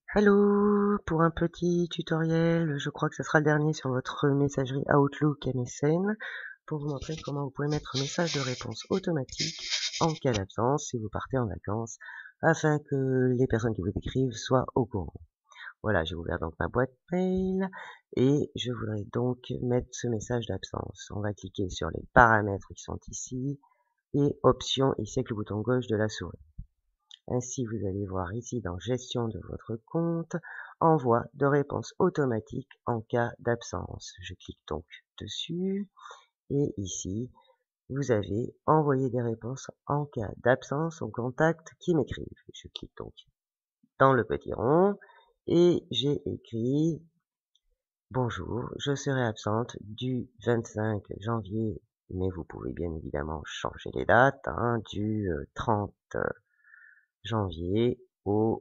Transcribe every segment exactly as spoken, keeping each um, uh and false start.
Hello, pour un petit tutoriel, je crois que ce sera le dernier sur votre messagerie Outlook M S N, pour vous montrer comment vous pouvez mettre un message de réponse automatique en cas d'absence si vous partez en vacances, afin que les personnes qui vous écrivent soient au courant. Voilà, j'ai ouvert donc ma boîte mail et je voudrais donc mettre ce message d'absence. On va cliquer sur les paramètres qui sont ici et options ici avec le bouton gauche de la souris. Ainsi, vous allez voir ici dans Gestion de votre compte, Envoi de réponse automatique en cas d'absence. Je clique donc dessus et ici, vous avez Envoyer des réponses en cas d'absence aux contacts qui m'écrivent. Je clique donc dans le petit rond et j'ai écrit Bonjour, je serai absente du vingt-cinq janvier, mais vous pouvez bien évidemment changer les dates, hein, du trente janvier au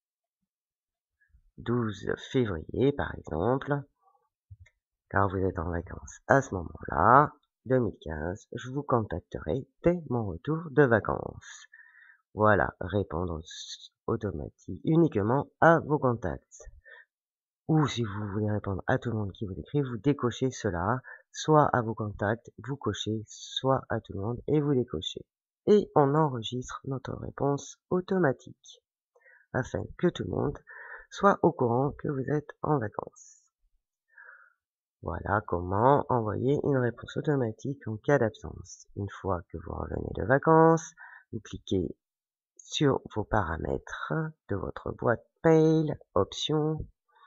douze février par exemple, car vous êtes en vacances à ce moment-là, deux mille quinze, je vous contacterai dès mon retour de vacances. Voilà, réponse automatique uniquement à vos contacts. Ou si vous voulez répondre à tout le monde qui vous écrit, vous décochez cela, soit à vos contacts, vous cochez, soit à tout le monde et vous décochez. Et on enregistre notre réponse automatique, afin que tout le monde soit au courant que vous êtes en vacances. Voilà comment envoyer une réponse automatique en cas d'absence. Une fois que vous revenez de vacances, vous cliquez sur vos paramètres de votre boîte mail, options,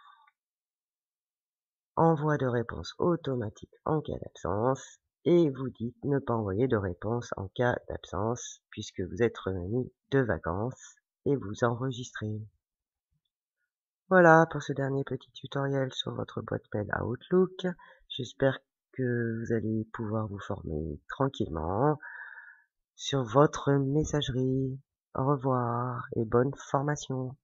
envoi de réponse automatique en cas d'absence, et vous dites ne pas envoyer de réponse en cas d'absence puisque vous êtes revenu de vacances et vous enregistrez. Voilà pour ce dernier petit tutoriel sur votre boîte mail Outlook. J'espère que vous allez pouvoir vous former tranquillement sur votre messagerie. Au revoir et bonne formation.